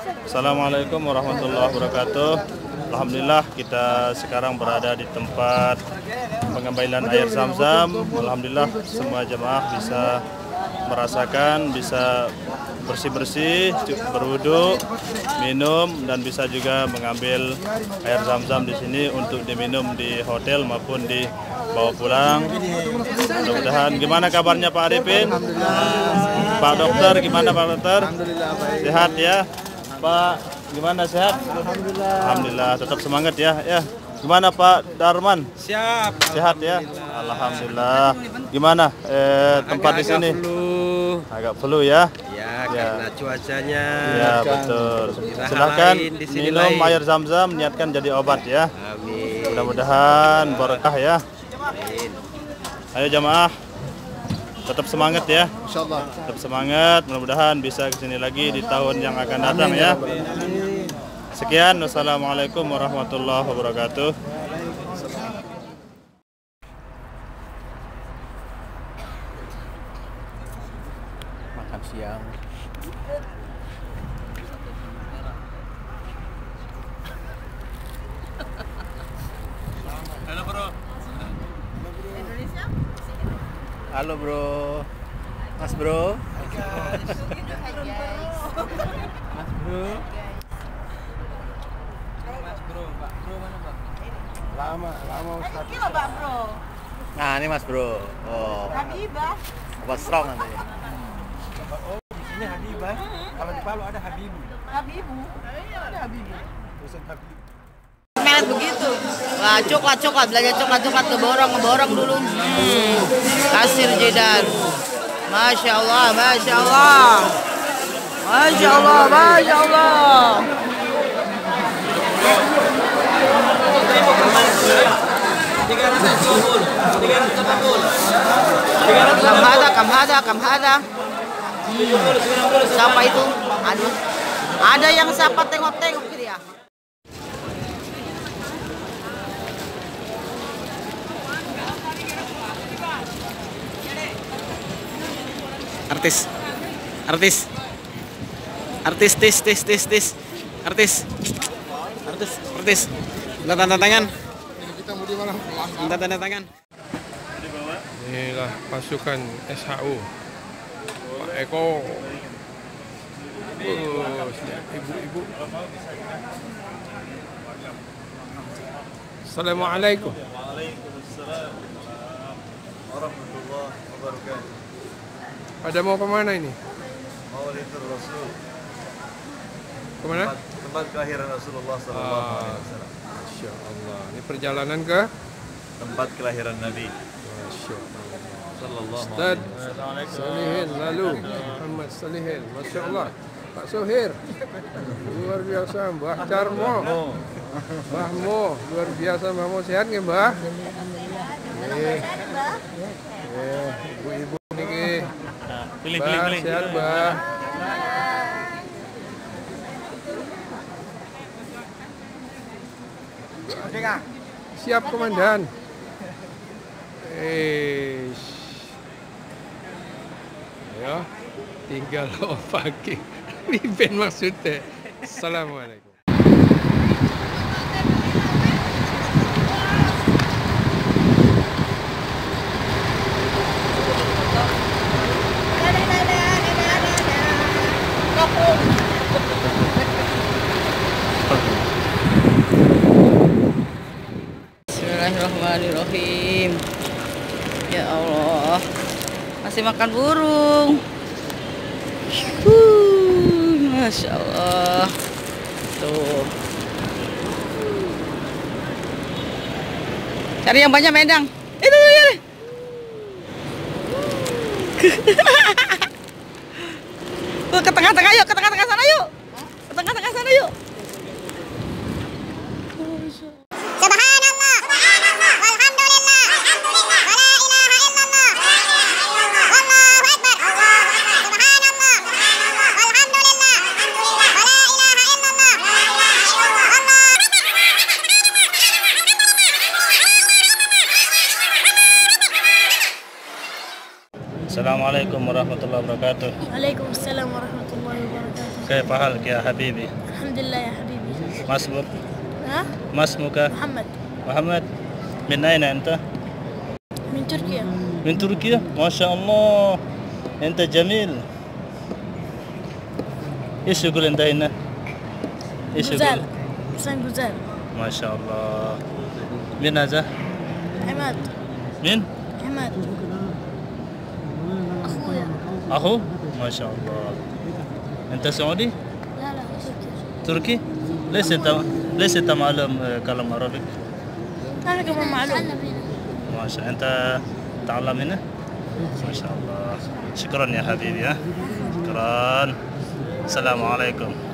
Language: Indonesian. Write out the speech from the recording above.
Assalamualaikum warahmatullahi wabarakatuh. Alhamdulillah kita sekarang berada di tempat pengambilan air Zam-Zam. Alhamdulillah semua jemaah bisa merasakan, bisa bersih-bersih, berwudu, minum, dan bisa juga mengambil air Zam-Zam di sini untuk diminum di hotel maupun dibawa pulang. Mudah-mudahan. Gimana kabarnya Pak Arifin? Pak Dokter, gimana Pak Dokter? Sehat ya? Pak, gimana sehat? Alhamdulillah, tetap semangat ya. Ya. Gimana Pak Darman? Siap. Sehat ya? Alhamdulillah. Gimana tempat di sini? Agak flu ya? Ya, karena cuacanya. Ya, betul. Silahkan minum air Zam-Zam, niatkan jadi obat ya. Amin. Mudah-mudahan berkah ya. Amin. Ayo jamaah, tetap semangat ya. Insyaallah. Tetap semangat, mudah-mudahan bisa kesini lagi di tahun yang akan datang ya. Sekian, wassalamualaikum warahmatullahi wabarakatuh. Makan siang. Halo bro. Halo bro. Mas bro. Mas bro. Pak bro mana Pak? Lama Ustaz. Ini loh Pak Bro. Nah, ini Mas bro. Oh. Habibah. Obat strong nanti. Oh, di sini Habibah. Kalau di Palu ada Habibu. Habibu. Ada Habibu. Ustaz Habib. Melet begitu. Wah, coklat belajar coklat ngeborong dulu. Kasir Jidan. Masya Allah. Kam hada. Siapa itu? Aduh. Ada yang siapa tengok-tengok dia. Artis. Minta tanda tangan. Minta tanda tangan. Inilah pasukan SHU. Pak Eko. Ibu-ibu. Assalamualaikum. Waalaikumsalam warahmatullahi wabarakatuh. Pada mau kemana ini? Maulidul Rasul. Kemana? Tempat kelahiran Rasulullah sallallahu alaihi wasallam. Masya Allah. Ini perjalanan ke Tempat kelahiran Nabi Masya Allah. sallallahu Ustaz alaihi Salihin lalu Muhammad Salihin. Masya Allah. Pak Sohir. Luar biasa Mbah Carmo. Mbah Mo. Luar biasa Mbah Mo. Sehat nggih Mbah? Ibu-ibu niki. Pilih. Sehat Mbah. Siap komandan. Ayo, tinggal pagi. Mimpin maksudnya. Assalamualaikum. Bismillahirrahmanirrahim. Ya Allah, masih makan burung. Masya Allah. Tuh. Cari yang banyak Mendang. Itu ya. Tuh ke tengah-tengah yuk, ke tengah-tengah sana yuk. Ke tengah-tengah sana yuk. Subhanallah, walhamdulillah, wala ilaha illallah, wallahu akbar, subhanallah, walhamdulillah, wala ilaha illallah, Assalamualaikum warahmatullahi wabarakatuh. Waalaikumsalam warahmatullahi wabarakatuh. كيف حالك يا حبيبي؟ الحمد لله يا حبيبي. ما اسمك؟ ها؟ ما اسمك؟ محمد. محمد. من أين أنت؟ من تركيا. من تركيا؟ ما شاء الله، أنت جميل. إيش يقول أنت هنا؟ إيش جزال. يقول؟ حسين جزال. ما شاء الله. من هذا؟ عماد. من؟ عماد. أخويا. أخو؟ ما شاء الله. أنت سعودي؟ لا لا تركي؟ تركيا. ليس أنت معلم كلام عربي؟ أنا كمان معلوم. ما شاء الله. أنت تعلم هنا؟ ما شاء الله. شكرا يا حبيبي. شكرا. السلام عليكم.